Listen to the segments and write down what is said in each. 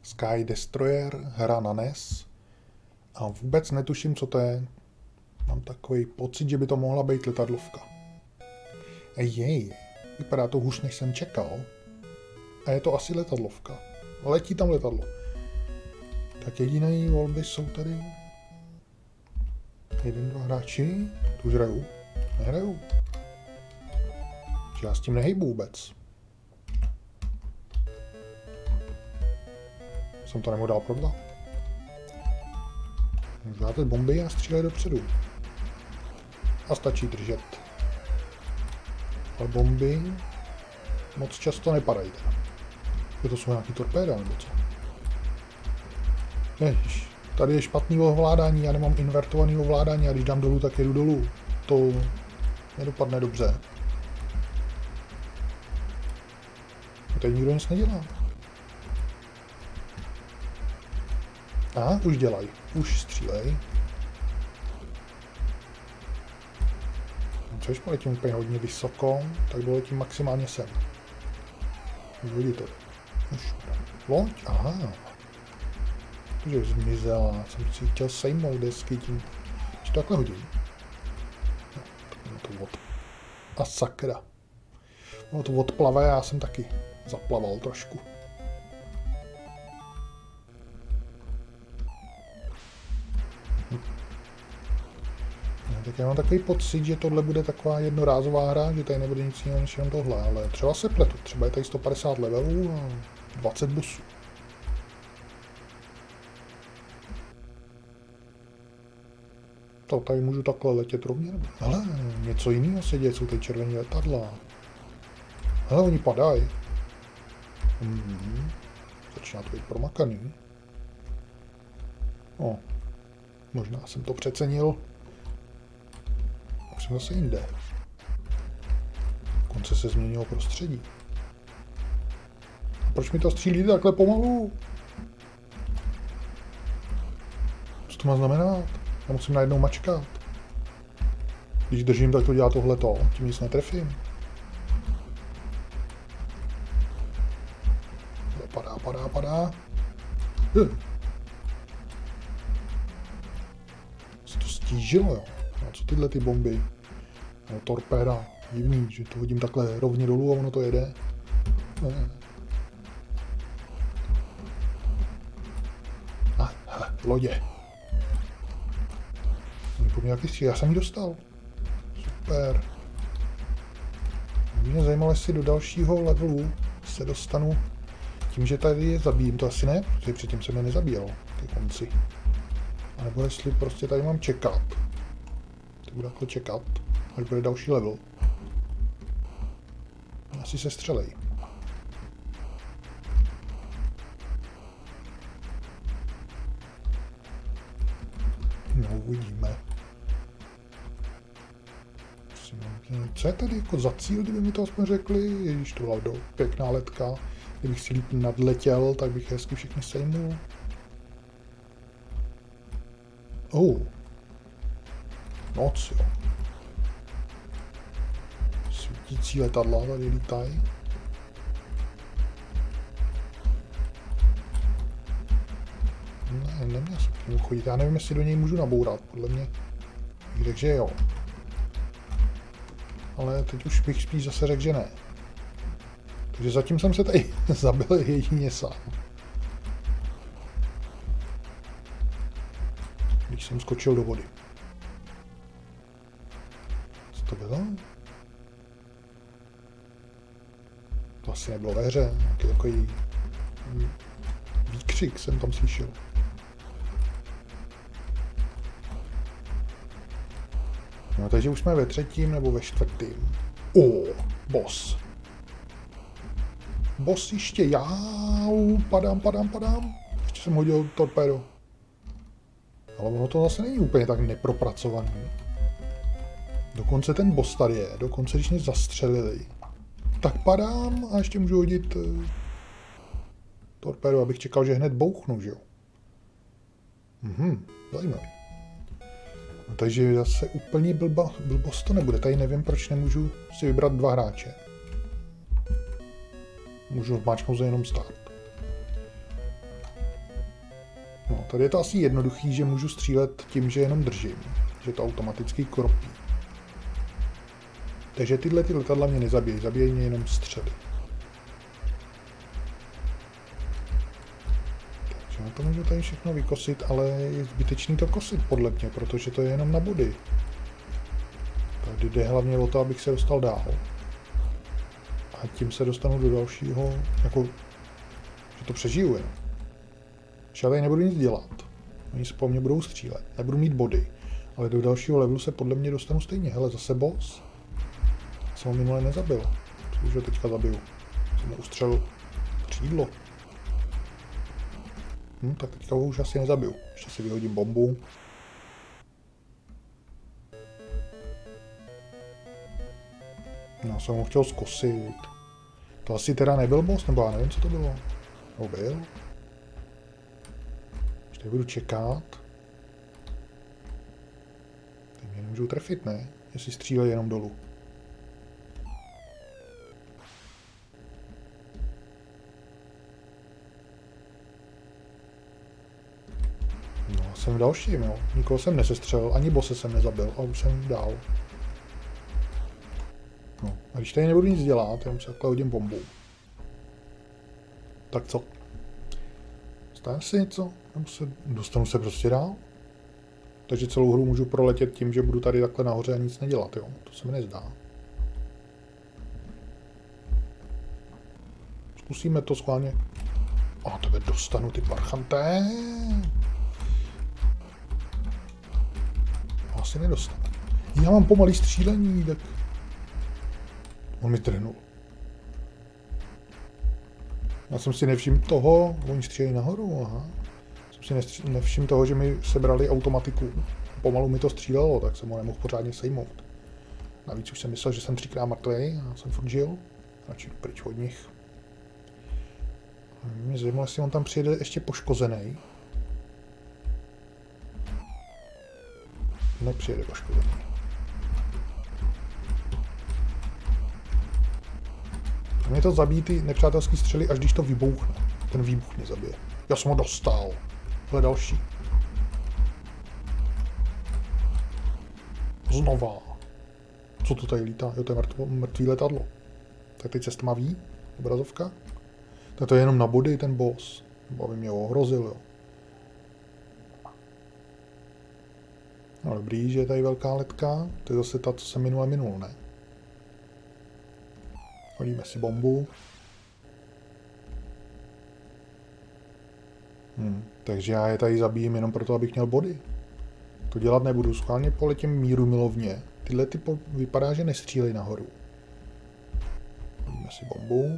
Sky Destroyer, hra na NES. A vůbec netuším, co to je. Mám takový pocit, že by to mohla být letadlovka. Jej, vypadá to hůř, než jsem čekal. A je to asi letadlovka. Letí tam letadlo. Tak jediné volby jsou tady. 1, 2 hráči. Tu už hraju. Nehraju. Já s tím nehejbu vůbec. Jsem to nemohl dál pro 2. Můžu dát bomby a střílet dopředu. A stačí držet. Ale bomby moc často nepadají teda. To jsou nějaký torpéda nebo co? Ježiš, tady je špatný ovládání, já nemám invertovaný ovládání a když dám dolů, tak jedu dolů. To nedopadne dobře. A teď nikdo nic nedělá. Aha, už dělají. Už střílej. Což poletím úplně hodně vysoko, tak doletím maximálně sem. Vidí to. Už loď, aha. Takže zmizela, jsem si chtěl sejmout desky tím. Když to takhle hodím. No, to od... A sakra. No to odplave, já jsem taky zaplaval trošku. Tak já mám takový pocit, že tohle bude taková jednorázová hra, že tady nebude nic jiného než jenom tohle, ale třeba se pletu, třeba je tady 150 levelů a 20 busů. To tady můžu takhle letět rovně, nebo? Hele, něco jiného se děje, jsou tady červený letadla. Hele, oni padají. Začíná to být promakaný. O, možná jsem to přecenil. Už jsem zase jinde. Konce se změnilo prostředí. A proč mi to střílí takhle pomalu? Co to má znamenat? Já musím najednou mačkat. Když držím, tak to dělá tohleto. Tím nic netrefím. Padá. Se to stížilo, jo. A co tyhle ty bomby? No, torpéda. Divný, že to hodím takhle rovně dolů a ono to jede. Lodě. Po mě jaký stříl, já jsem ji dostal. Super. Mě zajímalo, jestli do dalšího levelu se dostanu tím, že tady je zabijím. To asi ne, protože předtím jsem je nezabíjel ke konci. A nebo jestli prostě tady mám čekat. To budu takhle čekat, až bude další level. Asi se střelej. No, uvidíme. Co je tady jako za cíl, kdyby mi to aspoň řekli? Ježíš, to byla pěkná letka. Kdybych si líp nadletěl, tak bych hezky všechny sejmul. Noc, jo. Svítící letadla tady lítají. Ne, neměl jsem k němu chodit. Já nevím, jestli do něj můžu nabourat. Podle mě řekl, že jo. Ale teď už bych spíš zase řekl, že ne. Takže zatím jsem se tady zabil jedině sám. Když jsem skočil do vody. Co to bylo? To asi nebylo ve hře. Nějaký takový výkřik jsem tam slyšel. No, takže už jsme ve 3. nebo ve 4. Boss. Boss ještě já. Padám. Ještě jsem hodil torpédo. Ale ono to zase není úplně tak nepropracovaný. Dokonce ten boss tady je. Dokonce když mě zastřelili. Tak padám a ještě můžu hodit torpédo, abych čekal, že hned bouchnu, že jo? Zajímavý. No, takže zase úplně blbost to nebude. Tady nevím, proč nemůžu si vybrat 2 hráče. Můžu vmáčknout za jenom start. No, tady je to asi jednoduchý, že můžu střílet tím, že jenom držím. Že to automaticky kropí. Takže tyhle ty letadla mě nezabíjí, zabíjí mě jenom střely. Takže na to můžu tady všechno vykosit, ale je zbytečný to kosit podle mě, protože to je jenom na body. Tady jde hlavně o to, abych se dostal dál. A tím se dostanu do dalšího, jako, že to přežiju jenom. Že já tady nebudu nic dělat. Oni se po mně budou střílet, nebudu mít body. Ale do dalšího levelu se podle mě dostanu stejně. Hele, zase boss. Jsem ho minule nezabil. Co už ho teďka zabiju? Jsem mu ustřelil křídlo. Tak teďka ho už asi nezabiju. Ještě si vyhodím bombu. No, jsem ho chtěl zkusit. To asi teda nebyl boss, nebo já nevím, co to bylo. No, byl. Ještě budu čekat. Teď mě nemůžu trefit, ne? Jestli střílejí jenom dolů. No, jsem dalším, jo. Nikoho jsem nesestřelil, ani bose jsem nezabil a už jsem dál. No, a když tady nebudu nic dělat, jenom se takhle hodím bombu. Tak co? Stane se něco? Dostanu se prostě dál? Takže celou hru můžu proletět tím, že budu tady takhle nahoře a nic nedělat, jo? To se mi nezdá. Zkusíme to schválně. A tebe dostanu, ty parchanté. Asi nedostanu. Já mám pomalý střílení, tak... On mi trhnul. Já jsem si nevšiml toho, oni střílejí nahoru, aha. Jsem si nevšiml toho, že mi sebrali automatiku. Pomalu mi to střílelo, tak jsem ho nemohl pořádně sejmout. Navíc už jsem myslel, že jsem 3krát mrtvej a jsem furt žil. Radši pryč od nich. Mě zajímalo, jestli on tam přijede ještě poškozený. Nepřijede poškozený. Mě to zabíjí ty nepřátelský střely, až když to vybouchne. Ten výbuch mě zabije. Já jsem ho dostal. Tohle další. Znova. Co to tady lítá? Jo, to je mrtvý letadlo. Tak teď se stmaví obrazovka. Tak to je jenom na body ten boss. Nebo aby mě ohrozil, jo. No dobrý, že je tady velká letka. To je zase ta, co jsem minul, ne? Hodíme si bombu. Takže já je tady zabijím jenom proto, abych měl body. To dělat nebudu, schválně poletím míru milovně. Tyhle ty vypadá, že nestřílej nahoru. Hodíme si bombu.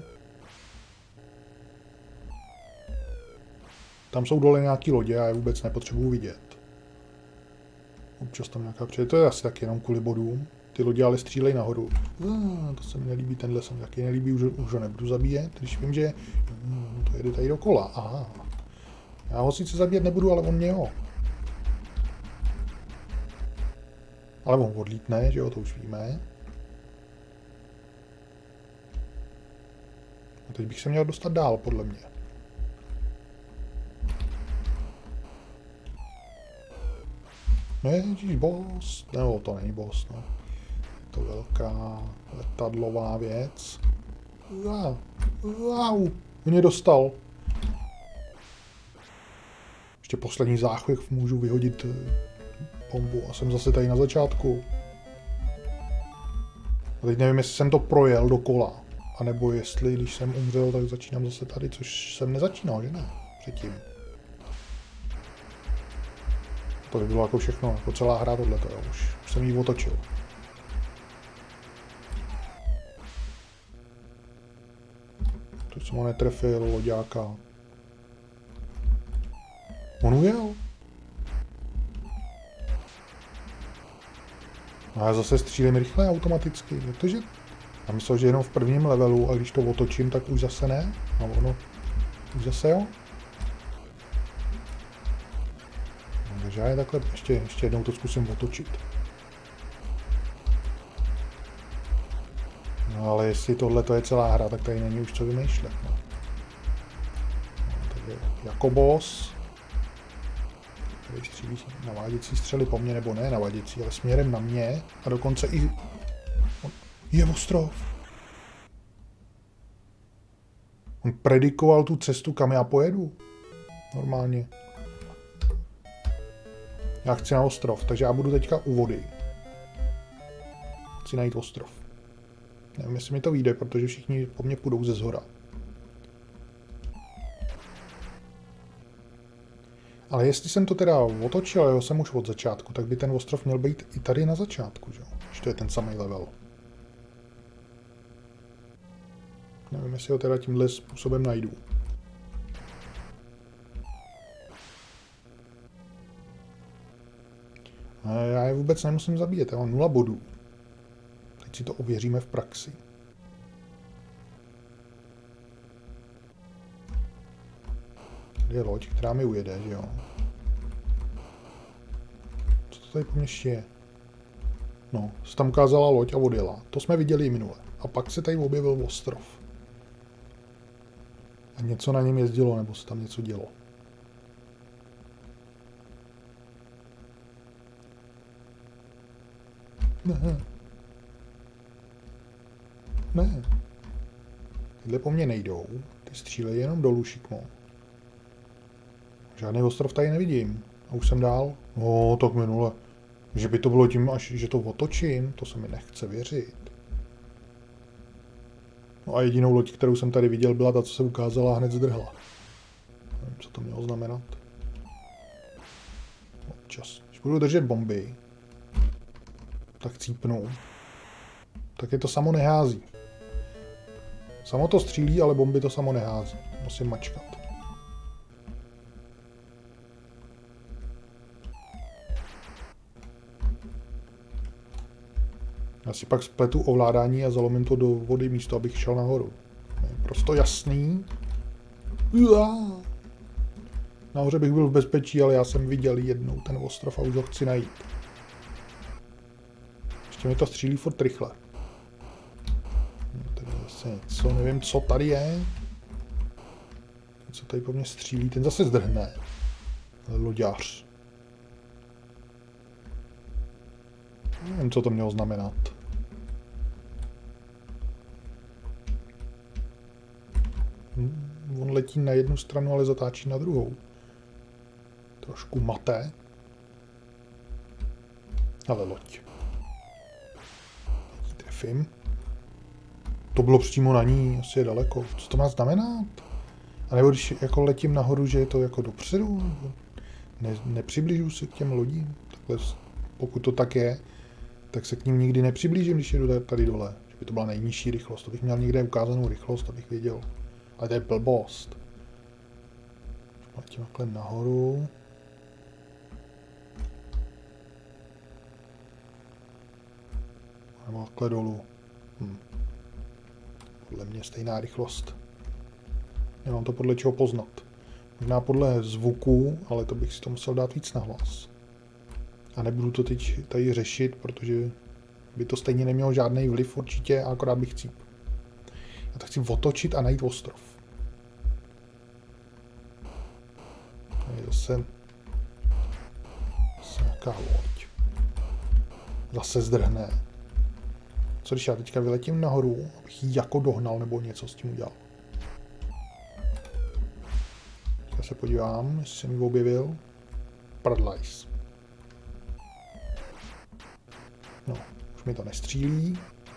Tam jsou dole nějaký lodě a já je vůbec nepotřebuji vidět. Občas tam nějaká přijde, to je asi taky jenom kvůli bodům. Ty lodě ale střílej nahoru. To se mi nelíbí, tenhle se mi taky nelíbí, už ho nebudu zabíjet, když vím, že to jede tady dokola. Aha. Já ho sice zabíjet nebudu, ale on mě jo. Ale on odlítne, že jo, to už víme. A teď bych se měl dostat dál, podle mě. Ježíš, boss. No, to není boss, no. To velká letadlová věc. Wow, mě dostal. Ještě poslední záchvěv můžu vyhodit bombu a jsem zase tady na začátku. A teď nevím, jestli jsem to projel dokola. A nebo jestli, když jsem umřel, tak začínám zase tady, což jsem nezačínal, že ne? Předtím. To by bylo jako všechno, jako celá hra tohleto, jo. Už jsem ji otočil. Teď jsem ho netrefil, loďáka. On ujel. A já zase střílím rychle automaticky, protože já myslel, že jenom v prvním levelu a když to otočím, tak už zase ne. A ono, už zase jo. Takže já je takhle ještě jednou to zkusím otočit. No ale jestli tohle to je celá hra, tak tady není už co vymýšlet. No. Takže jako boss. Tady střílí naváděcí střely po mně, nebo ne naváděcí, ale směrem na mě a dokonce i... Je ostrov. On predikoval tu cestu, kam já pojedu. Normálně. Já chci na ostrov, takže já budu teďka u vody. Chci najít ostrov. Nevím, jestli mi to vyjde, protože všichni po mně půjdou ze zhora. Ale jestli jsem to teda otočil, jo, jsem už od začátku, tak by ten ostrov měl být i tady na začátku, že jo? Když to je ten samý level. Nevím, jestli ho teda tímhle způsobem najdu. Já je vůbec nemusím zabíjet, já mám 0 bodů. Teď si to ověříme v praxi. Tady je loď, která mi ujede, že jo? Co to tady po mně je? No, se tam ukázala loď a odjela. To jsme viděli i minule. A pak se tady objevil ostrov. A něco na něm jezdilo, nebo se tam něco dělo. Ne. Ne. Tyhle po mně nejdou. Ty střílejí jenom dolů, šikmo. Žádný ostrov tady nevidím. A už jsem dál. No, tak minule. Že by to bylo tím, až že to otočím, to se mi nechce věřit. No a jedinou loď, kterou jsem tady viděl, byla ta, co se ukázala a hned zdrhla. Nevím, co to mělo znamenat. No, čas. Když budu držet bomby, tak cípnu. Tak je to samo nehází. Samo to střílí, ale bomby to samo nehází. Musím mačkat. Já si pak spletu ovládání a zalomím to do vody místo, abych šel nahoru. Je prosto jasný. Nahoře bych byl v bezpečí, ale já jsem viděl jednou ten ostrov a už ho chci najít. Ještě mi to střílí furt rychle. Tady zase něco, nevím, co tady je. Co tady po mně střílí, ten zase zdrhne. Loďář. Nevím, co to mělo znamenat. On letí na jednu stranu, ale zatáčí na druhou. Trošku maté. Ale loď. Trefím. To bylo přímo na ní, asi je daleko. Co to má znamenat? A nebo když jako letím nahoru, že je to jako dopředu? Nepřibližuji se k těm lodím? Takhle, pokud to tak je, tak se k ním nikdy nepřiblížím, když jedu tady dole. Že by to byla nejnižší rychlost. To bych měl někde ukázanou rychlost, abych věděl. Ale to je blbost. Letím takhle nahoru. Nebo takhle dolů. Podle mě stejná rychlost. Nemám to podle čeho poznat. Možná podle zvuku, ale to bych si to musel dát víc nahlas. A nebudu to teď tady řešit, protože by to stejně nemělo žádný vliv určitě, a akorát bych cíp. Já to chci otočit a najít ostrov. Tady zase nějaká loď. Zase zdrhne. Co když já teďka vyletím nahoru, abych ji jako dohnal nebo něco s tím udělal. Já se podívám, jestli jsem ji objevil. Paradise. No, už mi to nestřílí.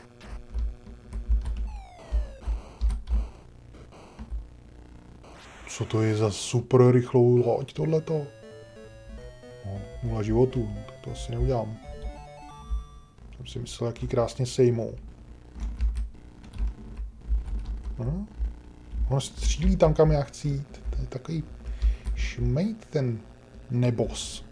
Co to je za super rychlou loď tohleto? No, 0 životů, no, tak to asi neudělám. Jsem si myslel, jaký krásně sejmou. No. On střílí tam, kam já chci jít. To je takový šmejt ten nebos.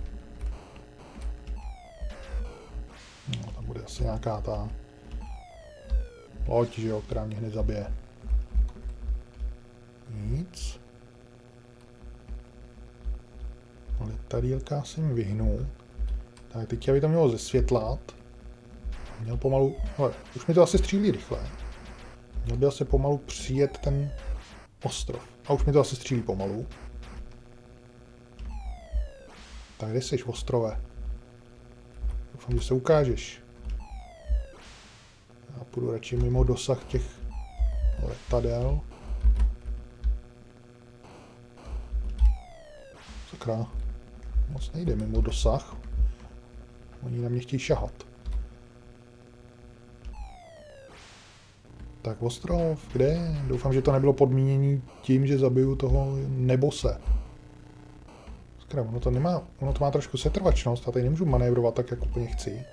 No, tam bude asi nějaká ta loď, že jo, která mě hned zabije. Nic. Ale tady se mi vyhnu. Tak teď by to mělo zesvětlat. Měl pomalu... Hele, už mi to asi střílí rychle. Měl by asi pomalu přijet ten ostrov. A už mi to asi střílí pomalu. Tak kde jsi, ostrové? Doufám, že se ukážeš. Já půjdu radši mimo dosah těch letadel. Sakra. Moc nejde mimo dosah. Oni na mě chtějí šahat. Tak ostrov, kde? Doufám, že to nebylo podmínění tím, že zabiju toho nebose. Sakra, ono to má trošku setrvačnost a tady nemůžu manévrovat tak, jak úplně chci.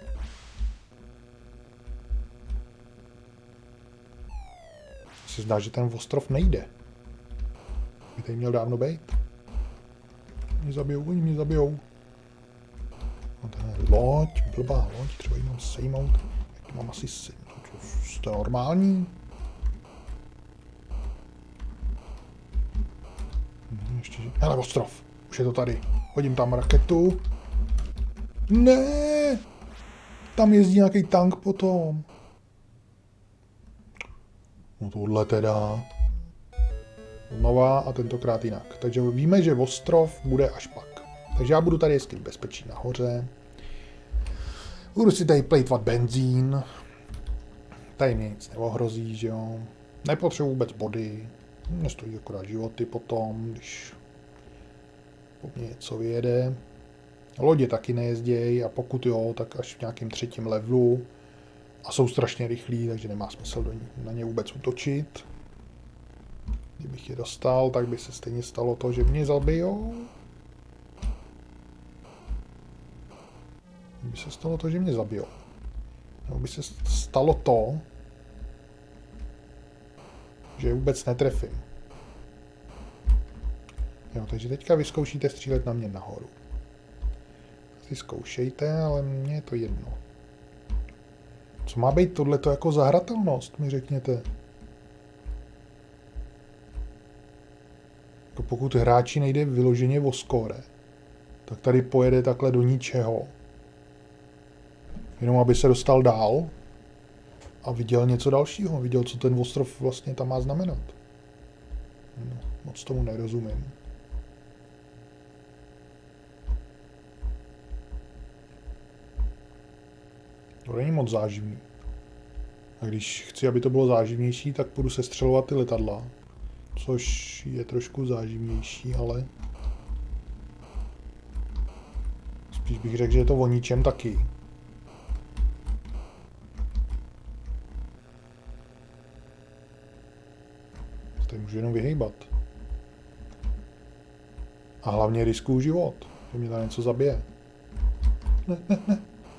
Se zdá, že ten ostrov nejde. By tady měl dávno být. Oni mě zabijou. No to je loď, blbá loď, třeba ji mám sejmout. Jak mám asi to je normální. Ještě, hele, ostrov, už je to tady. Hodím tam raketu. Ne! Tam jezdí nějaký tank potom. No tohle teda. Znova a tentokrát jinak. Takže víme, že ostrov bude až pak. Takže já budu tady jezdit bezpečí nahoře. Budu si tady plejtvat benzín. Tady mě nic neohrozí, že jo. Nepotřebuji vůbec body. Nestojí akorát životy potom, když po mně něco vyjede. Lodě taky nejezdějí a pokud jo, tak až v nějakém 3. levelu. A jsou strašně rychlí, takže nemá smysl na ně vůbec útočit. Kdybych je dostal, tak by se stejně stalo to, že mě zabijou. Kdyby se stalo to, že mě zabijou. Nebo by se stalo to, že je vůbec netrefím. Jo, takže teďka vyzkoušíte střílet na mě nahoru. Si zkoušejte, ale mně je to jedno. Co má být tohleto jako zahratelnost, mi řekněte. Jako pokud hráči nejde vyloženě o skóre, tak tady pojede takhle do ničeho. Jenom aby se dostal dál a viděl něco dalšího. Viděl, co ten ostrov vlastně tam má znamenat. No, moc tomu nerozumím. To není moc záživný. A když chci, aby to bylo záživnější, tak půjdu sestřelovat ty letadla. Což je trošku záživnější, ale... Spíš bych řekl, že je to o ničem taky. Tady můžu jenom vyhejbat. A hlavně riskuju život, že mě tam něco zabije. Ne.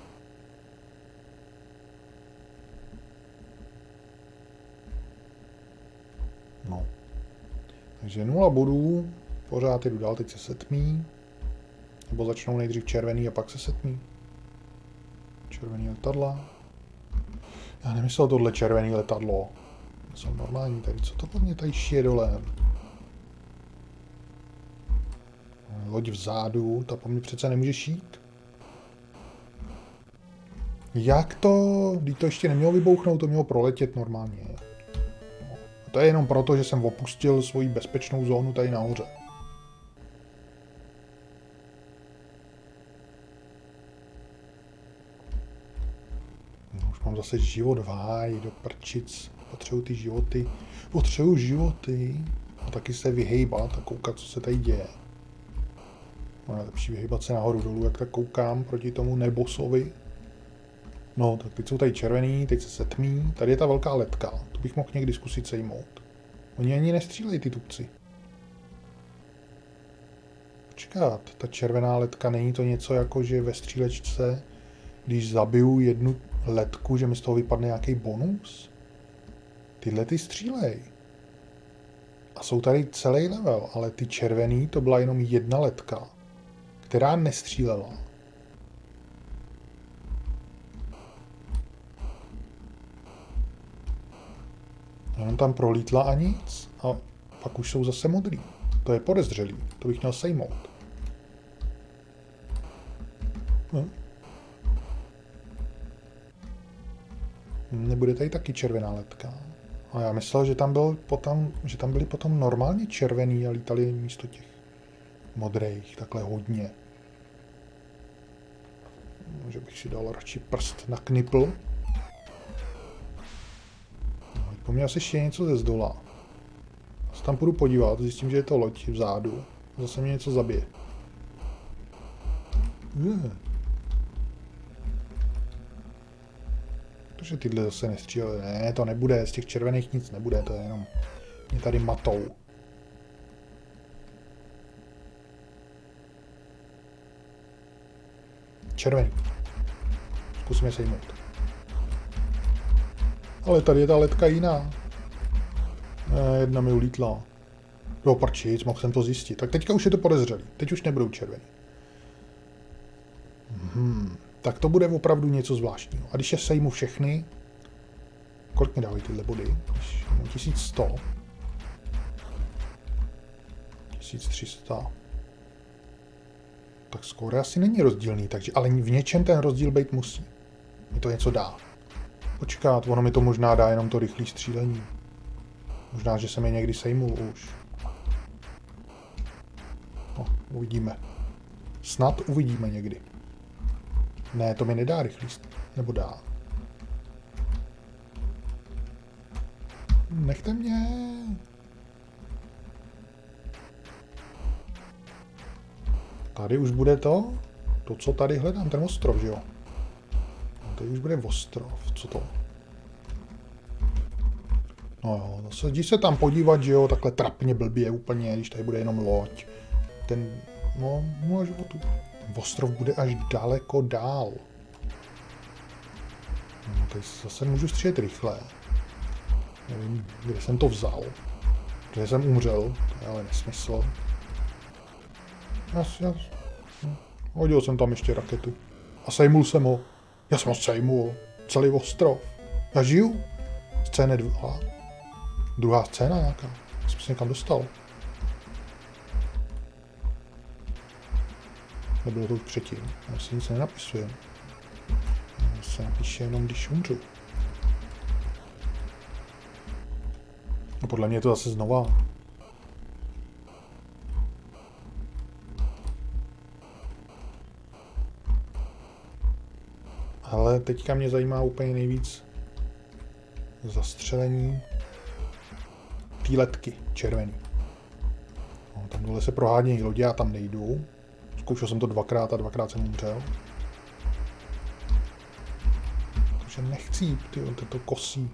No. Takže 0 bodů, pořád jdu dál, teď se setmí. Nebo začnou nejdřív červený a pak se setmí. Červený letadla. Já nemyslel tohle červený letadlo. Jsou normální tady, co to po mně tady šije dole? Loď vzadu, ta po mně přece nemůže šít. Jak to? Když to ještě nemělo vybouchnout, to mělo proletět normálně. No. To je jenom proto, že jsem opustil svoji bezpečnou zónu tady nahoře. No, už mám zase život v háji, do prčic. Potřebuji ty životy. Potřebuji životy. A taky se vyhejbat a koukat, co se tady děje. No, je lepší vyhejbat se nahoru dolů, jak tak koukám proti tomu nebosovi. No, tak teď jsou tady červený, teď se setmí. Tady je ta velká letka. Tu bych mohl někdy zkusit sejmout. Oni ani nestřílejí, ty tupci. Počkat, ta červená letka, není to něco jako, že ve střílečce, když zabiju jednu letku, že mi z toho vypadne nějaký bonus? Tyhle ty střílej. A jsou tady celý level, ale ty červený, to byla jenom jedna letka, která nestřílela. Jenom tam prolítla a nic. A pak už jsou zase modrý. To je podezřelý. To bych měl sejmout. Nebude tady taky červená letka. A já myslel, že tam byly potom normálně červený a lítali místo těch modrých takhle hodně. Že bych si dal radši prst na knipl. Po mně asi ještě něco ze zdola. Se tam půjdu podívat, zjistím, že je to loď vzadu. Zase mě něco zabije. Protože tyhle zase nestřílely. Ne, to nebude, z těch červených nic nebude, to je jenom... Mě tady matou. Červený. Zkusíme je sejmout. Ale tady je ta letka jiná. Jedna mi ulítla. Jo, parčic, mohl jsem to zjistit. Tak teďka už je to podezřelý. Teď už nebudou červený. Tak to bude opravdu něco zvláštního. A když je sejmu všechny... Kolik mi dávají tyhle body? 1100. 1300. Tak skoro asi není rozdílný, takže, ale v něčem ten rozdíl být musí. Mi to něco dá. Počkat, ono mi to možná dá jenom to rychlé střílení. Možná, že jsem je někdy sejmul už. No, uvidíme. Snad uvidíme někdy. Ne, to mi nedá rychlý střílení. Nebo dá. Nechte mě. Tady už bude to, co tady hledám, ten ostrov, že jo? No, tady už bude ostrov, co to? No jo, zase jdi se tam podívat, že jo, takhle trapně blbě úplně, když tady bude jenom loď. Ten, no, může tu. Ten ostrov bude až daleko dál. No, tady zase můžu střílet rychle. Nevím, kde jsem to vzal. Protože jsem umřel, to je ale nesmysl. Hodil jsem tam ještě raketu. A sejmul jsem ho. Já jsem ho sejmul. Celý ostrov. Já žiju. Scéna 2. Druhá scéna nějaká. Jsem se někam dostal. Nebylo to předtím. Já si nic nenapisuje. Já se napíše jenom, když umřu. No podle mě je to zase znova. Ale teďka mě zajímá úplně nejvíc zastřelení té letky červený. No, tam dole se prohádějí lodě, já tam nejdu. Zkoušel jsem to dvakrát a dvakrát jsem umřel. Takže nechci jít, to kosí.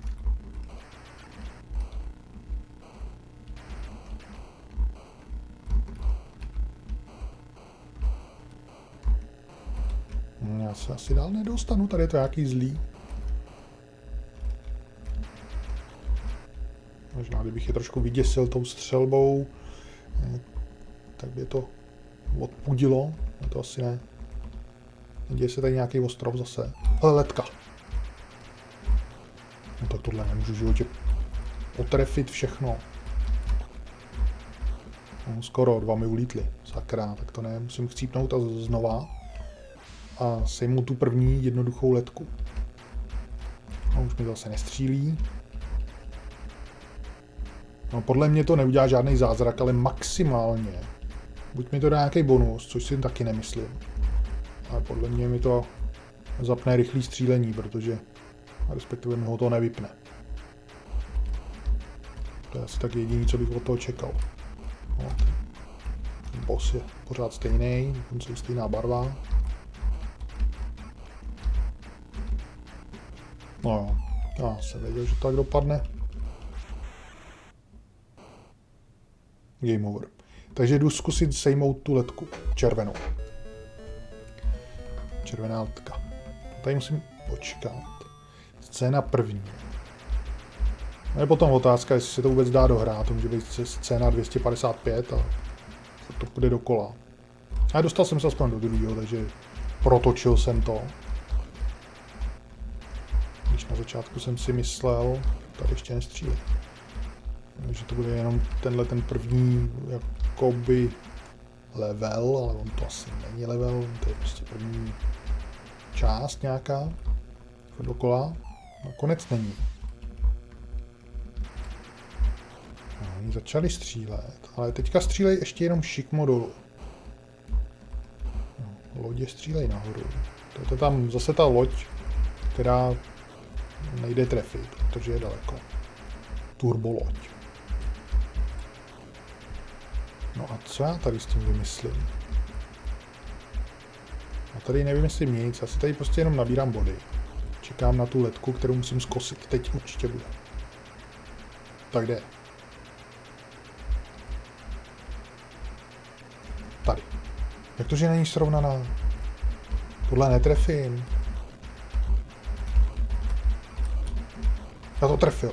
Já se asi dál nedostanu, tady je to nějaký zlý. Možná, kdybych je trošku vyděsil tou střelbou, tak by to odpudilo, no to asi ne. Děje se tady nějaký ostrov zase. Ale letka. No tak tohle nemůžu v životě potrefit všechno. No, skoro, 2 mi ulítly. Sakra, tak to ne, musím chcípnout a znova. A sejmu tu první jednoduchou letku. A už mi zase nestřílí. No, podle mě to neudělá žádný zázrak, ale maximálně. Buď mi to dá nějaký bonus, což si taky nemyslím. Ale podle mě mi to zapne rychlý střílení, protože respektive mi ho to nevypne. To je asi tak jediný, co bych od toho čekal. No, ten boss je pořád stejný, dokonce stejná barva. No jo, já jsem věděl, že to tak dopadne. Game over. Takže jdu zkusit sejmout tu letku. Červenou. Červená letka. Tady musím počkat. Scéna první. A je potom otázka, jestli se to vůbec dá dohrát. To může být scéna 255 a to půjde dokola. A dostal jsem se aspoň do druhého, takže protočil jsem to. Když na začátku jsem si myslel, tady ještě nestřílí. že to bude jenom tenhle ten první jakoby level, ale on to asi není level, to je prostě první část nějaká, dokola, no konec není. No, oni začali střílet, ale teďka střílejí ještě jenom šikmo dolů. No, lodě střílejí nahoru, To je tam zase ta loď, která nejde trefit, protože je daleko. Turboloď. No a co já tady s tím vymyslím? A tady nevymyslím nic, já si tady prostě jenom nabírám body. Čekám na tu ledku, kterou musím zkosit. Teď určitě bude. Tak jde. Tady. Jak to, že není srovnaná? Tohle netrefím. Já to trefil.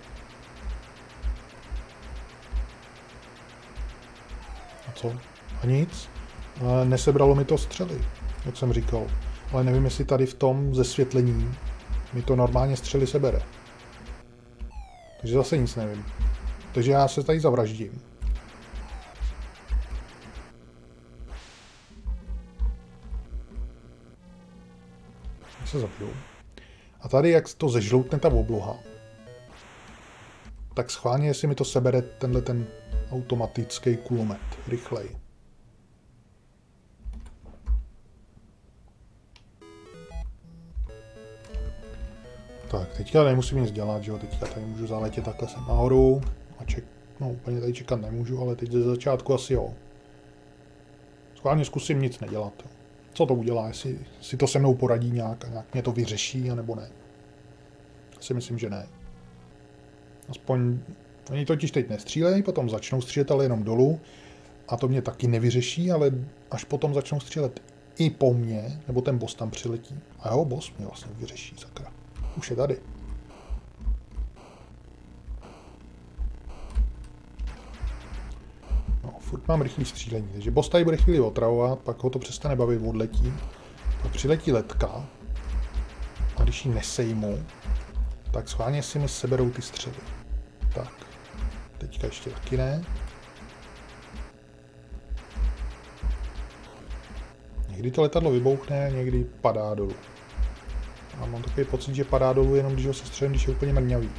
A co? A nic? Ale nesebralo mi to střely, jak jsem říkal. Ale nevím, jestli tady v tom zesvětlení mi to normálně střely sebere. Takže zase nic nevím. Takže já se tady zavraždím. Já se zabiju. A tady, jak to zežloutne ta obloha, tak schválně, jestli mi to sebere tenhle ten automatický kulomet rychlej. Tak, teďka nemusím nic dělat, že jo, teďka tady můžu zaletět takhle sem nahoru a no úplně tady čekat nemůžu, ale teď ze začátku asi jo. Schválně zkusím nic nedělat. Jo. Co to udělá, jestli si to se mnou poradí nějak a nějak mě to vyřeší, anebo ne. Si myslím, že ne. Aspoň oni totiž teď nestřílejí, potom začnou střílet ale jenom dolů a to mě taky nevyřeší, ale až potom začnou střílet i po mně, nebo ten boss tam přiletí. A jeho boss mě vlastně vyřeší, sakra. Už je tady. No, furt mám rychlý střílení, takže boss tady bude chvíli otravovat, pak ho to přestane bavit, odletí. Pak přiletí letka a když ji nesejmu, tak schválně si mi seberou ty střely. Tak, teďka ještě taky ne. Někdy to letadlo vybouchne, někdy padá dolů. A mám takový pocit, že padá dolů jenom když ho sestřelím, když je úplně mrňavý.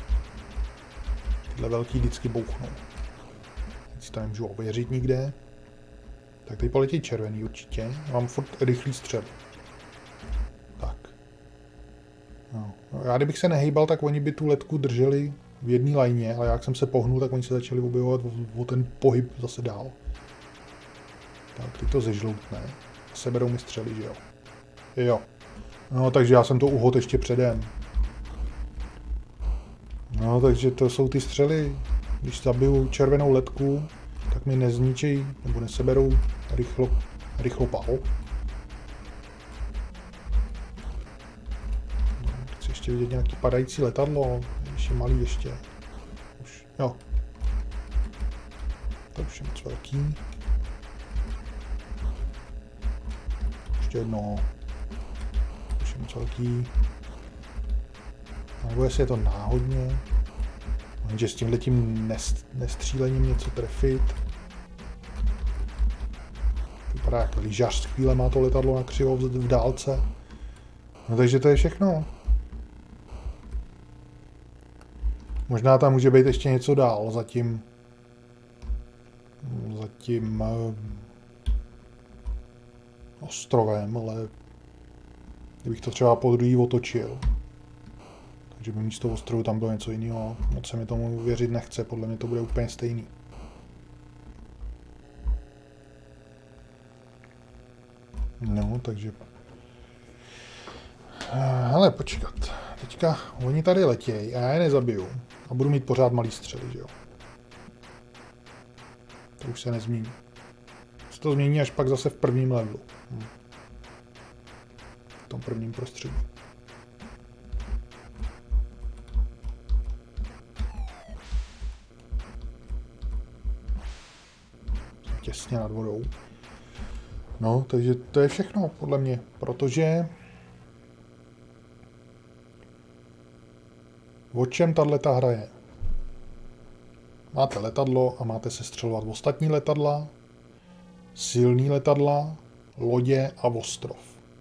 Tyhle velký vždycky bouchnou. Teď si to nemůžu ověřit nikde. Tak tady poletí červený určitě. Mám furt rychlý střel. Tak. No. Já kdybych se nehejbal, tak oni by tu letku drželi v jedné lajně, ale jak jsem se pohnul, tak oni se začali objevovat o ten pohyb zase dál. Tak, teď to zežloutne. Seberou mi střely, že jo? Jo. No, takže já jsem to uhod ještě předem. No, takže to jsou ty střely. Když zabiju červenou letku, tak mi nezničí, nebo neseberou rychlopal. No, chci ještě vidět nějaký padající letadlo. Ještě malý ještě. Už, jo. To už je moc velký. Ještě jedno. Už je moc velký. Nebo jestli je to náhodně. Že s tímhletím nestřílením něco trefit. Vypadá jak lyžař, chvíle má to letadlo na křivo v dálce. No takže to je všechno. Možná tam může být ještě něco dál za tím ostrovem, ale kdybych to třeba podruhý otočil, takže by místo ostrovu tam bylo něco jiného. Moc se mi tomu věřit nechce, podle mě to bude úplně stejný. No, takže... Hele, počkat. Teďka oni tady letějí a já je nezabiju. A budu mít pořád malý střely, že jo? To už se nezmění. Se to změní až pak zase v prvním levelu. V tom prvním prostředí. Těsně nad vodou. No, takže to je všechno, podle mě, protože o čem tato hra je? Máte letadlo a máte se střelovat ostatní letadla, silný letadla, lodě a ostrov.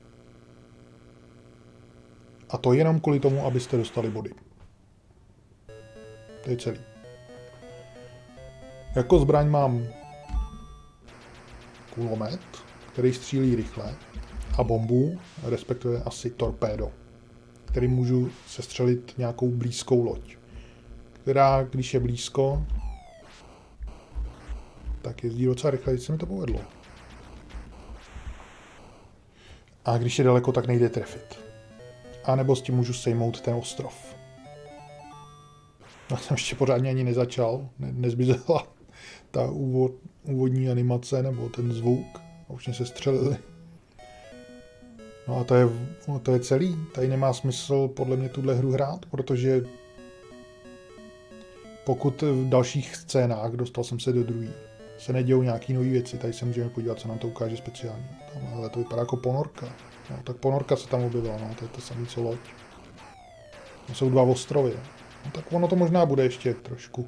A to jenom kvůli tomu, abyste dostali body. To je celý. Jako zbraň mám kulomet, který střílí rychle a bombu, respektive asi torpédo, který můžu sestřelit nějakou blízkou loď, která, když je blízko, tak jezdí docela rychle, když se mi to povedlo. A když je daleko, tak nejde trefit. A nebo s tím můžu sejmout ten ostrov. Já jsem ještě pořádně ani nezačal, nezbizela ta úvodní animace nebo ten zvuk. A už jsme se střelili. No a to je celý. Tady nemá smysl podle mě tuhle hru hrát, protože pokud v dalších scénách, dostal jsem se do druhé, se nedějou nějaký nové věci, tady se můžeme podívat, co nám to ukáže speciálně. Ale to vypadá jako ponorka. No, tak ponorka se tam objevila, no, to je to samé co loď. To jsou dva ostrovy. No, tak ono to možná bude ještě trošku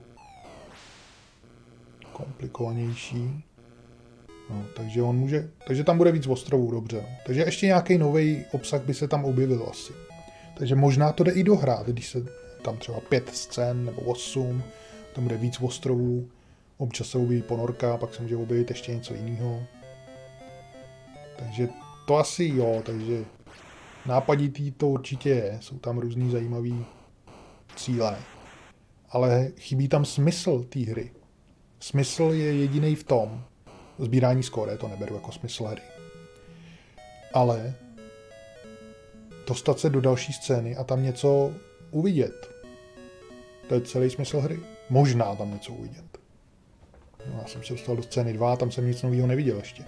komplikovanější. No, takže tam bude víc ostrovů, dobře. Takže ještě nějaký nový obsah by se tam objevil asi. Takže možná to jde i dohrát, když se tam třeba 5 scén nebo 8, tam bude víc ostrovů, občas se objeví ponorka, pak se může objevit ještě něco jiného. Takže to asi jo, takže nápaditý to určitě je, jsou tam různý zajímavý cíle, ale chybí tam smysl té hry. Smysl je jediný v tom, sbírání skóre, to neberu jako smysl hry. Ale dostat se do další scény a tam něco uvidět. To je celý smysl hry. Možná tam něco uvidět. No, já jsem se dostal do scény 2, tam jsem nic nového neviděl ještě.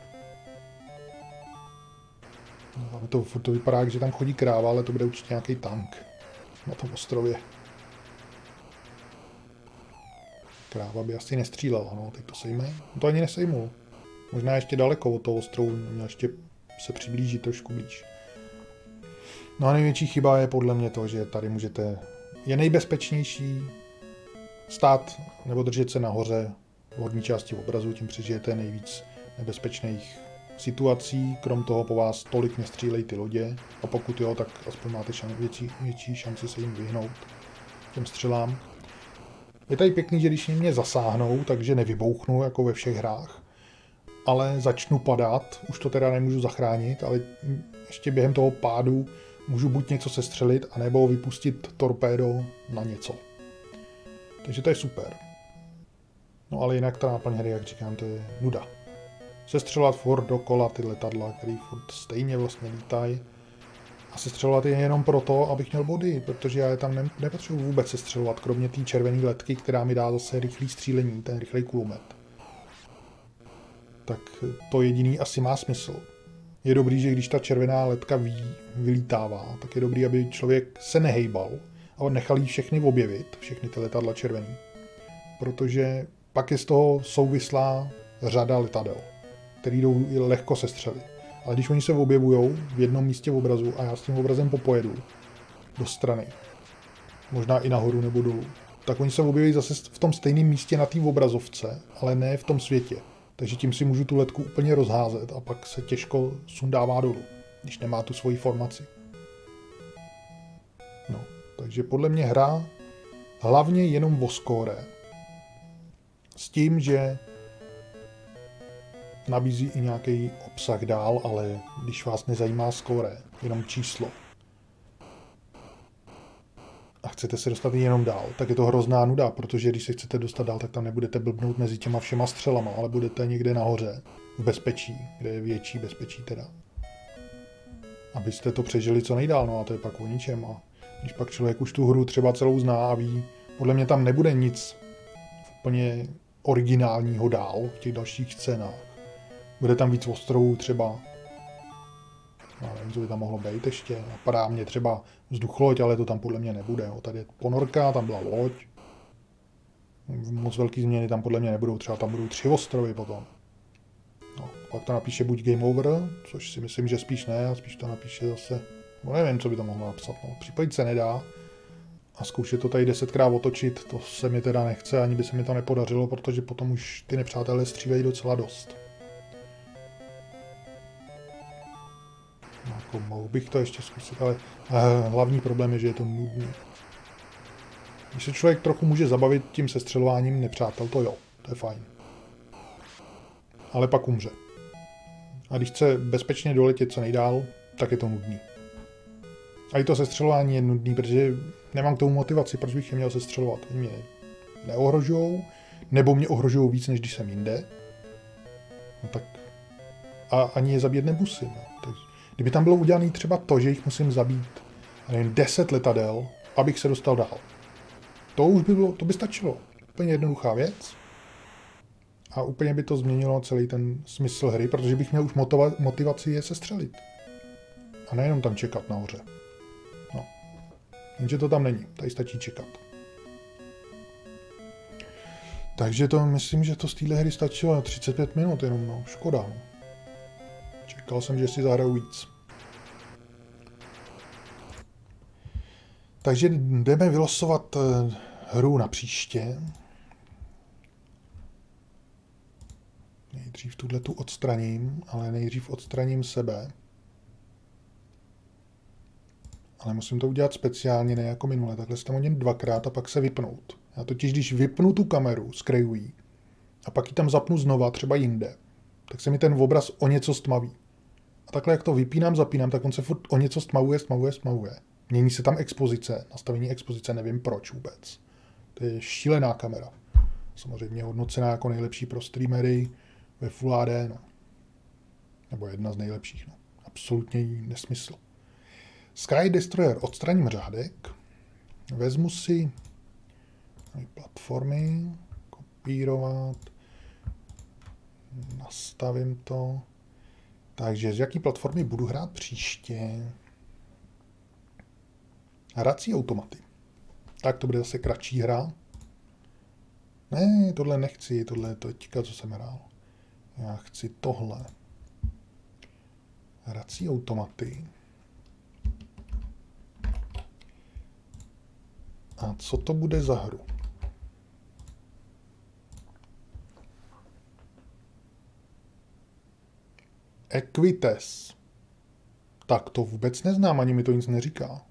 No, to vypadá, že tam chodí kráva, ale to bude určitě nějaký tank na tom ostrově. Kráva by asi nestřílela, no, teď to sejme. No to ani nesejmul. Možná ještě daleko od toho ostrovu, měl ještě se přiblížit trošku blíž. No a největší chyba je podle mě to, že tady je nejbezpečnější stát nebo držet se nahoře v horní části obrazu, tím přežijete nejvíc nebezpečných situací, krom toho po vás tolik nestřílejí ty lodě a pokud jo, tak aspoň máte větší šanci se jim vyhnout těm střelám. Je tady pěkný, že když mě zasáhnou, takže nevybouchnu jako ve všech hrách, ale začnu padat, už to teda nemůžu zachránit, ale ještě během toho pádu můžu buď něco sestřelit, anebo vypustit torpédo na něco. Takže to je super. No ale jinak ta náplň hry, jak říkám, to je nuda. Sestřelovat furt dokola ty letadla, které furt stejně vlastně lítají. A sestřelovat je jenom proto, abych měl body, protože já je tam nepotřebuji vůbec sestřelovat, kromě té červené letky, která mi dá zase rychlý střílení, ten rychlej kulomet. Tak to jediný asi má smysl. Je dobrý, že když ta červená letka vylítává, tak je dobrý, aby člověk se nehejbal a nechal jí všechny objevit, všechny ty letadla červený. Protože pak je z toho souvislá řada letadel, který jdou lehko sestřelit. Ale když oni se objevujou v jednom místě v obrazu a já s tím obrazem popojedu do strany, možná i nahoru nebo dolů, tak oni se objeví zase v tom stejném místě na té obrazovce, ale ne v tom světě. Takže tím si můžu tu letku úplně rozházet a pak se těžko sundává dolů, když nemá tu svoji formaci. No, takže podle mě hra hlavně jenom o skóre. S tím, že nabízí i nějaký obsah dál, ale když vás nezajímá skóre, jenom číslo, a chcete se dostat jenom dál, tak je to hrozná nuda, protože když se chcete dostat dál, tak tam nebudete blbnout mezi těma všema střelama, ale budete někde nahoře, v bezpečí, kde je větší bezpečí teda. Abyste to přežili co nejdál, no a to je pak o ničem. A když pak člověk už tu hru třeba celou zná a ví, podle mě tam nebude nic úplně originálního dál v těch dalších scénách. Bude tam víc ostrovů třeba. Já nevím, co by tam mohlo být ještě. Napadá mě třeba vzducholoď, ale to tam podle mě nebude. Jo. Tady je ponorka, tam byla loď. Moc velký změny tam podle mě nebudou. Třeba tam budou 3 ostrovy potom. No, pak to napíše buď Game Over, což si myslím, že spíš ne, a spíš to napíše zase... No nevím, co by tam mohlo napsat. No. Případně se nedá. A zkoušet to tady 10krát otočit, to se mi teda nechce, ani by se mi to nepodařilo, protože potom už ty nepřátelé střílejí docela dost. Jako mohl bych to ještě zkusit, ale hlavní problém je, že je to nudný. Když se člověk trochu může zabavit tím sestřelováním nepřátel, to jo, to je fajn. Ale pak umře. A když chce bezpečně doletět co nejdál, tak je to nudný. A i to sestřelování je nudný, protože nemám k tomu motivaci, proč bych je měl sestřelovat. Oni mě neohrožujou, nebo mě ohrožují víc, než když jsem jinde. No tak a ani je zabít nemusím. No. Tak, kdyby tam bylo udělané třeba to, že jich musím zabít, a nevím, 10 letadel, abych se dostal dál. To už by bylo, to by stačilo. Úplně jednoduchá věc. A úplně by to změnilo celý ten smysl hry, protože bych měl už motivaci je sestřelit. A nejenom tam čekat nahoře. No. Jenže to tam není. Tady stačí čekat. Takže to myslím, že to z téhle hry stačilo na 35 minut jenom, no. Škoda, no. Čekal jsem, že si zahraju víc. Takže jdeme vylosovat hru na příště. Nejdřív tuhletu odstraním, ale nejdřív odstraním sebe. Ale musím to udělat speciálně, ne jako minule. Takhle se tam hodím dvakrát a pak se vypnout. Já totiž, když vypnu tu kameru z Krayui a pak ji tam zapnu znova, třeba jinde, tak se mi ten obraz o něco stmaví. A takhle, jak to vypínám, zapínám, tak on se furt o něco stmavuje. Mění se tam expozice, nastavení expozice, nevím proč vůbec. To je šílená kamera. Samozřejmě hodnocená jako nejlepší pro streamery ve Full HD, no. Nebo jedna z nejlepších, no. Absolutně nesmysl. Sky Destroyer odstraním řádek. Vezmu si platformy, kopírovat, nastavím to. Takže z jaký platformy budu hrát příště? Hrací automaty. Tak to bude zase kratší hra. Ne, tohle nechci, tohle je teďka, co jsem hrál. Já chci tohle. Hrací automaty. A co to bude za hru? Equites. Tak to vůbec neznám, ani mi to nic neříká.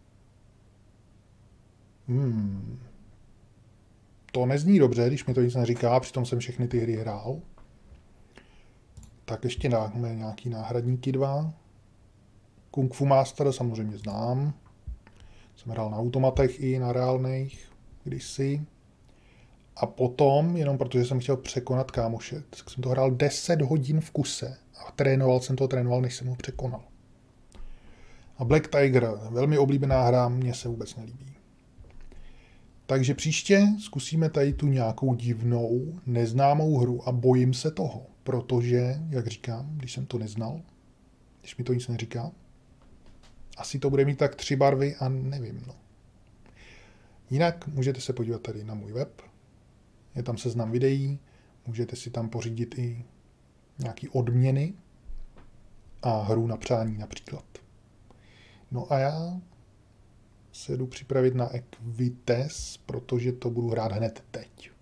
To nezní dobře, když mi to nic neříká, přitom jsem všechny ty hry hrál. Tak ještě dáme nějaký náhradníky 2. Kung Fu Master samozřejmě znám. Jsem hrál na automatech i na reálných kdysi. A potom, jenom protože jsem chtěl překonat kámoše, tak jsem to hrál 10 hodin v kuse. A trénoval, než jsem ho překonal. A Black Tiger, velmi oblíbená hra, mně se vůbec nelíbí. Takže příště zkusíme tady tu nějakou divnou, neznámou hru a bojím se toho, protože, jak říkám, když jsem to neznal, když mi to nic neříká, asi to bude mít tak 3 barvy a nevím, no. Jinak můžete se podívat tady na můj web, je tam seznam videí, můžete si tam pořídit i nějaký odměny a hru na přání například. No a já se jdu připravit na Equites, protože to budu hrát hned teď.